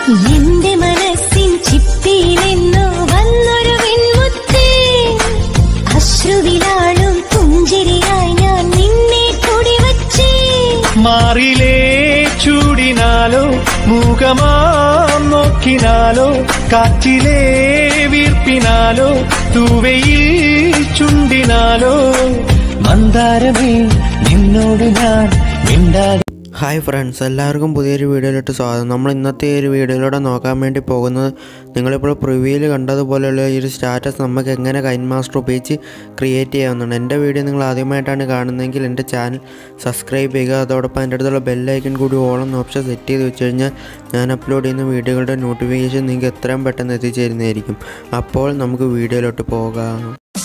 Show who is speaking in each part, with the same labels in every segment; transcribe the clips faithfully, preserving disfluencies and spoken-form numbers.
Speaker 1: എന്റെ മനസ്സിൻ ചിപ്പിയിലെന്നോ വന്നൊരു വെൺമുത്തേ, അശ്രുവിലാളും പുഞ്ചിരിയായി ഞാൻ നിന്നെ കൊടിവച്ചേ.
Speaker 2: മാറിലേ ചൂടിനാലോ മൂകമാം നോക്കിനാലോ, കാറ്റിലേ വീർപ്പിനാലോ, തൂവയിൽ ചുണ്ടിനാലോ, മന്ദാരമേ നിന്നോട് ഞാൻ മിണ്ടാതെ.
Speaker 3: ഹായ് ഫ്രണ്ട്സ്, എല്ലാവർക്കും പുതിയൊരു വീഡിയോയിലോട്ട് സ്വാഗതം. നമ്മൾ ഇന്നത്തെ ഈ ഒരു വീഡിയോയിലൂടെ നോക്കാൻ വേണ്ടി പോകുന്നത്, നിങ്ങളിപ്പോൾ പ്രിവ്യൂവിൽ കണ്ടതുപോലെയുള്ള ഈ ഒരു സ്റ്റാറ്റസ് നമുക്ക് എങ്ങനെ കൈൻമാസ്റ്റർ ഉപയോഗിച്ച് ക്രിയേറ്റ് ചെയ്യാവുന്നതാണ്. എൻ്റെ വീഡിയോ നിങ്ങൾ ആദ്യമായിട്ടാണ് കാണുന്നതെങ്കിൽ എൻ്റെ ചാനൽ സബ്സ്ക്രൈബ് ചെയ്യുക. അതോടൊപ്പം എൻ്റെ അടുത്തുള്ള ബെല്ലൈക്കൺ കൂടി ഓൾ എന്ന ഓപ്ഷൻ സെറ്റ് ചെയ്ത് വെച്ച് കഴിഞ്ഞാൽ ഞാൻ അപ്ലോഡ് ചെയ്യുന്ന വീഡിയോകളുടെ നോട്ടിഫിക്കേഷൻ നിങ്ങൾക്ക് എത്രയും പെട്ടെന്ന് എത്തിച്ചേരുന്നതായിരിക്കും. അപ്പോൾ നമുക്ക് വീഡിയോയിലോട്ട് പോകാം.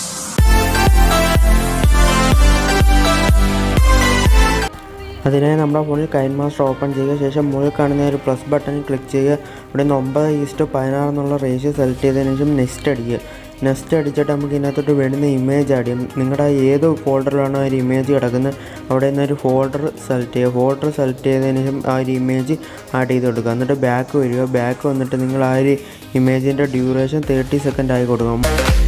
Speaker 3: അതിനായി നമ്മുടെ ഫോണിൽ കൈൻമാസ്റ്റർ ഓപ്പൺ ചെയ്യുക. ശേഷം മുകളിൽ കാണുന്ന ഒരു പ്ലസ് ബട്ടണിൽ ക്ലിക്ക് ചെയ്യുക. ഇവിടെ നിന്ന് ഒമ്പത് ഈസ്റ്റ് പതിനാറ് എന്നുള്ള റേഷ്യോ സെലക്ട് ചെയ്തതിനു ശേഷം നെക്സ്റ്റ് അടിക്കുക. നെക്സ്റ്റ് അടിച്ചിട്ട് നമുക്ക് ഇതിനകത്തോട്ട് വേണ്ടുന്ന ഇമേജ് ആഡ് ചെയ്യും. നിങ്ങളുടെ ഏത് ഫോൾഡറിലാണോ ആ ഒരു ഇമേജ് കിടക്കുന്നത് അവിടെ നിന്ന് ഒരു ഫോൾഡർ സെലക്ട് ചെയ്യുക. ഫോൾഡർ സെലക്ട് ചെയ്തതിനു ശേഷം ആ ഒരു ഇമേജ് ആഡ് ചെയ്ത് കൊടുക്കുക. എന്നിട്ട് ബാക്ക് വരിക. ബാക്ക് വന്നിട്ട് നിങ്ങൾ ആ ഒരു ഇമേജിൻ്റെ ഡ്യൂറേഷൻ തേർട്ടി സെക്കൻഡ് ആയി കൊടുക്കണം.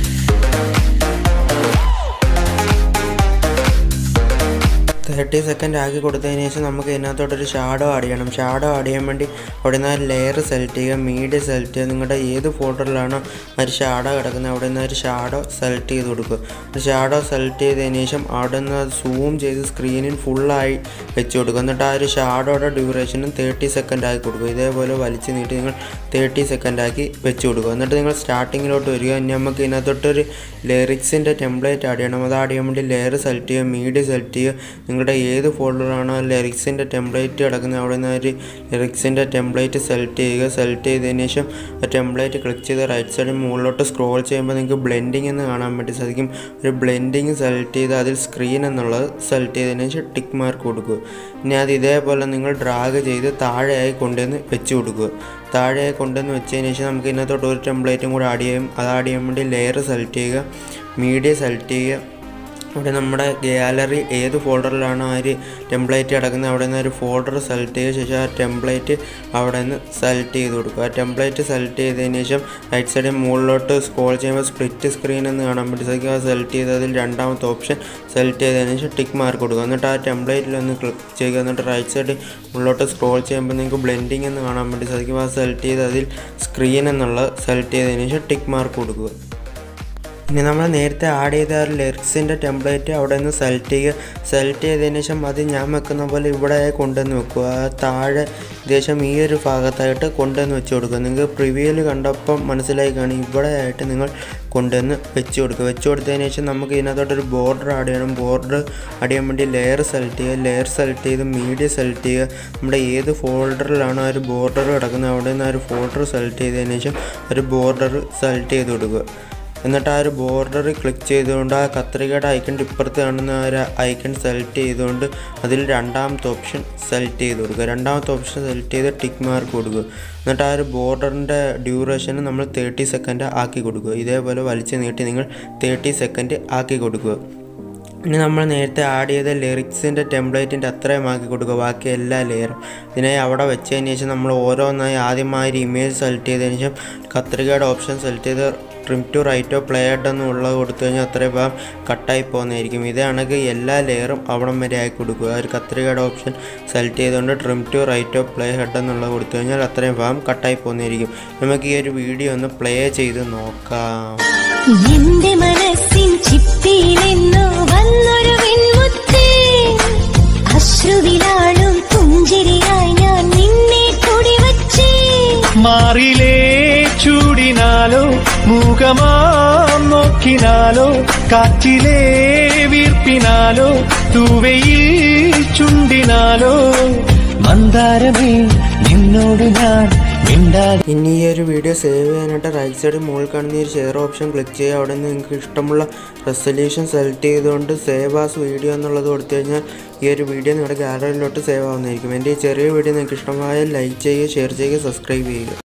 Speaker 3: തേർട്ടി സെക്കൻഡ് ആക്കി കൊടുത്തതിന് ശേഷം നമുക്ക് ഇതിനകത്തോട്ടൊരു ഷാഡോ ആഡ് ചെയ്യണം. ഷാഡോ ആഡ് ചെയ്യാൻ വേണ്ടി അവിടെ നിന്ന് ഒരു ലെയർ സെലക്ട് ചെയ്യുക, മീഡിയ സെലക്ട് ചെയ്യുക. നിങ്ങളുടെ ഏത് ഫോൾഡറിലാണോ ഒരു ഷാഡോ കിടക്കുന്നത് അവിടെ നിന്ന് ഒരു ഷാഡോ സെലക്ട് ചെയ്ത് കൊടുക്കുക. ഒരു ഷാഡോ സെലക്ട് ചെയ്തതിന് ശേഷം അവിടെ നിന്ന് സൂം ചെയ്ത് സ്ക്രീനിൽ ഫുള്ളായി വെച്ച് കൊടുക്കുക. എന്നിട്ട് ആ ഒരു ഷാഡോയുടെ ഡ്യൂറേഷനും തേർട്ടി സെക്കൻഡ് ആക്കി കൊടുക്കുക. ഇതേപോലെ വലിച്ച് നീട്ടി നിങ്ങൾ തേർട്ടി സെക്കൻഡ് ആക്കി വെച്ച് കൊടുക്കുക. എന്നിട്ട് നിങ്ങൾ സ്റ്റാർട്ടിങ്ങിലോട്ട് വരിക. ഇനി നമുക്ക് ഇതിനകത്തോട്ടൊരു ലിറിക്സിൻ്റെ ടെംപ്ലേറ്റ് ആഡ് ചെയ്യണം. അത് ആഡ് ചെയ്യാൻ വേണ്ടി ലെയർ സെലക്ട് ചെയ്യുക, മീഡിയ സെലക്ട് ചെയ്യുക. നിങ്ങളുടെ ഏത് ഫോൾഡറാണോ ലിറിക്സിൻ്റെ ടെംപ്ലേറ്റ് കിടക്കുന്നത് അവിടെ നിന്ന് ഒരു ലിറിക്സിൻ്റെ ടെംപ്ലേറ്റ് സെലക്ട് ചെയ്യുക. സെലക്ട് ചെയ്തതിന് ശേഷം ആ ടെംപ്ലേറ്റ് ക്ലിക്ക് ചെയ്ത് റൈറ്റ് സൈഡിൽ മുകളിലോട്ട് സ്ക്രോൾ ചെയ്യുമ്പോൾ നിങ്ങൾക്ക് ബ്ലെൻഡിങ് എന്ന് കാണാൻ വേണ്ടി സാധിക്കും. ഒരു ബ്ലെൻഡിങ് സെലക്ട് ചെയ്ത് അതിൽ സ്ക്രീൻ എന്നുള്ളത് സെലക്ട് ചെയ്തതിന് ശേഷം ടിക്ക് മാർക്ക് കൊടുക്കുക. ഇനി അത് ഇതേപോലെ നിങ്ങൾ ഡ്രാഗ് ചെയ്ത് താഴെയായി കൊണ്ടുവന്ന് വെച്ച് കൊടുക്കുക. താഴെയായി കൊണ്ടുവന്ന് വെച്ചതിന് ശേഷം നമുക്ക് ഇതിനകത്തോട്ട് ഒരു ടെംപ്ലേറ്റും കൂടെ ആഡ് ചെയ്യും. അത് ആഡ് ചെയ്യാൻ വേണ്ടി ലെയർ സെലക്ട് ചെയ്യുക, മീഡിയ സെലക്ട് ചെയ്യുക. ഇവിടെ നമ്മുടെ ഗാലറി ഏത് ഫോൾഡറിലാണ് ആ ഒരു ടെംപ്ലേറ്റ് കിടക്കുന്നത് അവിടെ നിന്ന് ഒരു ഫോൾഡർ സെലക്ട് ചെയ്ത ശേഷം ആ ടെംപ്ലേറ്റ് അവിടെ നിന്ന് സെലക്ട് ചെയ്ത് കൊടുക്കുക. ആ ടെംപ്ലേറ്റ് സെലക്ട് ചെയ്തതിന് ശേഷം റൈറ്റ് സൈഡിൽ മുകളിലോട്ട് സ്ക്രോൾ ചെയ്യുമ്പോൾ സ്പ്ലിറ്റ് സ്ക്രീൻ എന്ന് കാണാൻ വേണ്ടി സാധിക്കും. അത് സെലക്ട് ചെയ്ത് അതിൽ രണ്ടാമത്തെ ഓപ്ഷൻ സെലക്ട് ചെയ്തതിന് ശേഷം ടിക്ക് മാർക്ക് കൊടുക്കുക. എന്നിട്ട് ആ ടെംപ്ലേറ്റിൽ ഒന്ന് ക്ലിക്ക് ചെയ്യുക. എന്നിട്ട് റൈറ്റ് സൈഡിൽ മുകളിലോട്ട് സ്ക്രോൾ ചെയ്യുമ്പോൾ നിങ്ങൾക്ക് ബ്ലെൻഡിങ് എന്ന് കാണാൻ വേണ്ടി സാധിക്കും. അത് സെലക്ട് ചെയ്ത് അതിൽ സ്ക്രീൻ എന്നുള്ളത് സെലക്ട് ചെയ്തതിന് ശേഷം ടിക്ക് മാർക്ക് കൊടുക്കുക. ഇനി നമ്മൾ നേരത്തെ ആഡ് ചെയ്ത ലിറിക്സിൻ്റെ ടെംപ്ലേറ്റ് അവിടെ നിന്ന് സെലക്ട് ചെയ്യുക. സെലക്ട് ചെയ്തതിന് ശേഷം അത് ഞാൻ വെക്കുന്ന പോലെ ഇവിടെ കൊണ്ടുവന്ന് വെക്കുക. താഴെ ഏകദേശം ഈ ഒരു ഭാഗത്തായിട്ട് കൊണ്ടുവന്ന് വെച്ച് കൊടുക്കുക. നിങ്ങൾക്ക് പ്രിവ്യൂവിൽ കണ്ടപ്പം മനസ്സിലായി കാണും. ഇവിടെ ആയിട്ട് നിങ്ങൾ കൊണ്ടുവന്ന് വെച്ച് കൊടുക്കുക. വെച്ച് കൊടുത്തതിന് ശേഷം നമുക്ക് ഇതിനകത്തോട്ടൊരു ബോർഡർ ആഡ് ചെയ്യണം. ബോർഡർ ആഡ് ചെയ്യാൻ വേണ്ടി ലെയർ സെലക്ട് ചെയ്യുക. ലെയർ സെലക്ട് ചെയ്ത് മീഡിയ സെലക്ട് ചെയ്യുക. നമ്മുടെ ഏത് ഫോൾഡറിലാണോ ആ ഒരു ബോർഡർ കിടക്കുന്നത് അവിടെ നിന്ന് ആ ഒരു ഫോൾഡർ സെലക്ട് ചെയ്തതിന് ശേഷം ഒരു ബോർഡർ സെലക്ട് ചെയ്ത് കൊടുക്കുക. എന്നിട്ട് ആ ഒരു ബോർഡർ ക്ലിക്ക് ചെയ്തുകൊണ്ട് ആ കത്രികയുടെ ഐക്കൺ ഇപ്പുറത്ത് കാണുന്ന ആ ഒരു ഐക്കൺ സെലക്ട് ചെയ്തുകൊണ്ട് അതിൽ രണ്ടാമത്തെ ഓപ്ഷൻ സെലക്ട് ചെയ്ത് കൊടുക്കുക. രണ്ടാമത്തെ ഓപ്ഷൻ സെലക്ട് ചെയ്ത് ടിക്ക് മാർക്ക് കൊടുക്കുക. എന്നിട്ട് ആ ഒരു ബോർഡറിൻ്റെ ഡ്യൂറേഷന് നമ്മൾ തേർട്ടി സെക്കൻഡ് ആക്കി കൊടുക്കുക. ഇതേപോലെ വലിച്ചു നീട്ടി നിങ്ങൾ തേർട്ടി സെക്കൻഡ് ആക്കി കൊടുക്കുക. ഇനി നമ്മൾ നേരത്തെ ആഡ് ചെയ്ത ലിറിക്സിൻ്റെ ടെംപ്ലേറ്റിൻ്റെ അത്രയും ആക്കി കൊടുക്കുക. ബാക്കി എല്ലാ ലെയറും ഇതിനായി അവിടെ വെച്ചതിന് ശേഷം നമ്മൾ ഓരോന്നായി ആദ്യമായി ഒരു ഇമേജ് സെലക്ട് ചെയ്തതിന് ശേഷം കത്രികയുടെ ഓപ്ഷൻ സെലക്ട് ചെയ്ത് trim to right of playhead എന്നുള്ളത് കൊടുത്തു കഴിഞ്ഞാൽ അത്രയും ഭാഗം കട്ടായി പോകുന്നതായിരിക്കും. ഇതാണെങ്കിൽ എല്ലാ ലെയറും അവിടം വരെ ആക്കി കൊടുക്കുക. ഒരു കത്രികയുടെ ഓപ്ഷൻ സെലക്ട് ചെയ്തുകൊണ്ട് trim to right of playhead എന്നുള്ളത് കൊടുത്തു കഴിഞ്ഞാൽ അത്രയും ഭാഗം കട്ടായി പോകുന്നതായിരിക്കും. നമുക്ക് ഈ ഒരു വീഡിയോ ഒന്ന് പ്ലേ ചെയ്ത് നോക്കാം.
Speaker 1: എന്റെ മനസ്സിൻ ചിപ്പിയിലെന്നോ വന്നൊരു വെൺമുത്തേ, അശ്രുവിലാളും പുഞ്ചിരിയായി ഞാൻ നിന്നെ കൊടിവച്ചേ.
Speaker 2: മാറിലേ ചൂടിനാലോ മൂകമാം നോക്കിനാലോ, കാറ്റിലേ വീർപ്പിനാലോ, തൂവയിൽ ചുണ്ടിനാലോ, മന്ദാരമേ നിന്നോട് ഞാൻ മിണ്ടാതെ.
Speaker 3: ഇനി ഈ ഒരു വീഡിയോ സേവ് ചെയ്യാനായിട്ട് റൈറ്റ് സൈഡിൽ മുകളിൽ കാണുന്ന ഒരു ഷെയർ ഓപ്ഷൻ ക്ലിക്ക് ചെയ്യുക. അവിടെ നിന്ന് നിങ്ങൾക്ക് ഇഷ്ടമുള്ള റെസൊല്യൂഷൻ സെലക്ട് ചെയ്തുകൊണ്ട് സേവ് ആസ് വീഡിയോ എന്നുള്ളത് കൊടുത്തു കഴിഞ്ഞാൽ ഈ ഒരു വീഡിയോ നിങ്ങളുടെ ഗാലറിയിലോട്ട് സേവ് ആവുന്നതായിരിക്കും. എൻ്റെ ഈ ചെറിയ വീഡിയോ നിങ്ങൾക്ക് ഇഷ്ടമായാൽ ലൈക്ക് ചെയ്യുക, ഷെയർ ചെയ്യുക, സബ്സ്ക്രൈബ് ചെയ്യുക.